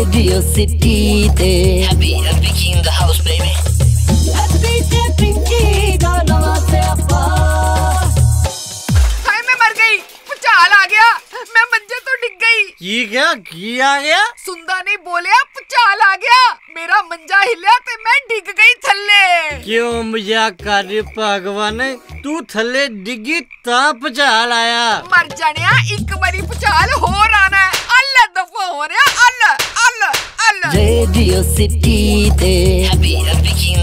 Radio city ते Happy Pinky in the house baby Happy ते पिंकी दा नवा स्यापा। हाय मैं मर गई, भूचाल आ गया, मैं मंजे तो डिग गई। की आ गया? सुंदा नहीं बोलिया, भूचाल आ गया, मेरा मंजा हिलिया ते मैं डिग गई थल्ले। क्यों मजाक कर रही भगवान, तू थल्ले डिगी ता भूचाल आया? मर जानिया, एक बारी भूचाल होर आना है। अल्ल दफा हो रहा, अल्ल अल्ल अल्ल। रेडियो सिटी ते हैप्पी पिंकी